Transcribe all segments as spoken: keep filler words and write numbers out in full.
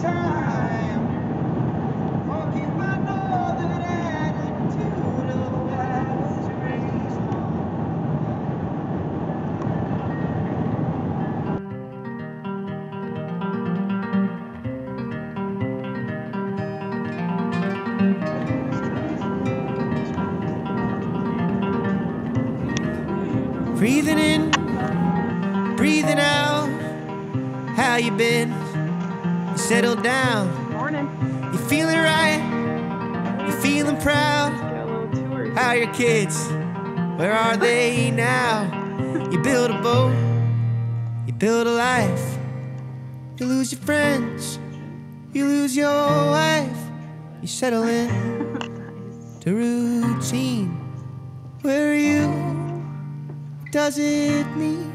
time. Forgive my northern attitude of what I was raised on. Breathing in, breathing out. How you been? You settled down. Morning. You feeling right? You feeling proud? Got a little tour. How are your kids? Where are they now? You build a boat, you build a life. You lose your friends, you lose your wife. You settle in to routine. Where are you? What does it mean?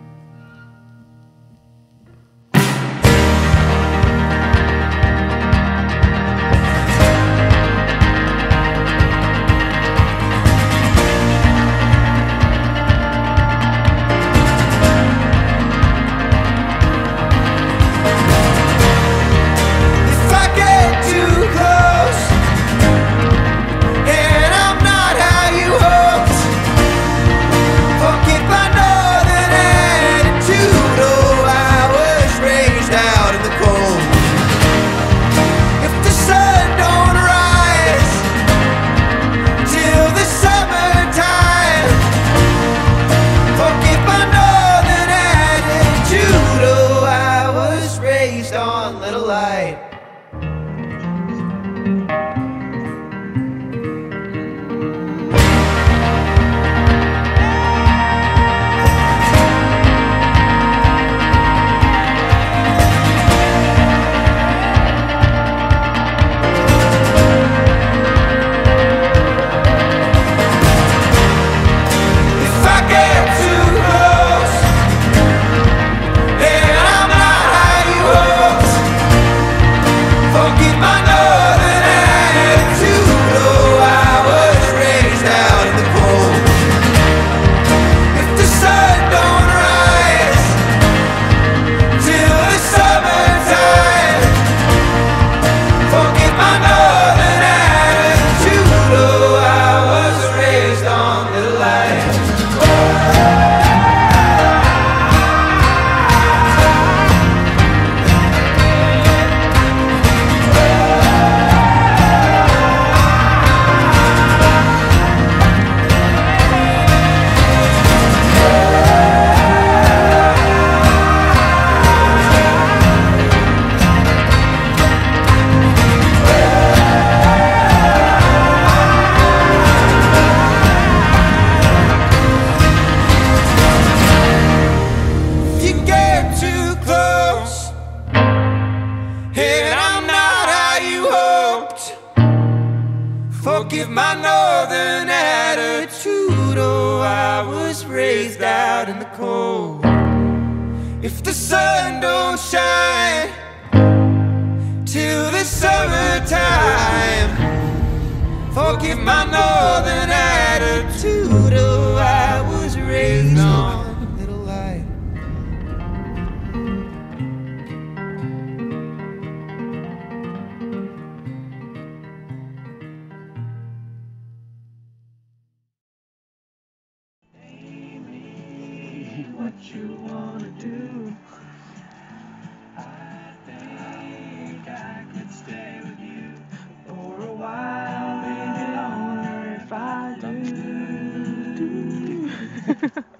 Forgive my northern attitude. Oh, I was raised out in the cold. If the sun don't shine till the summertime, forgive my northern attitude. Oh, I was raised on little light. What you wanna do? I think I could stay with you for a while, maybe longer if I do.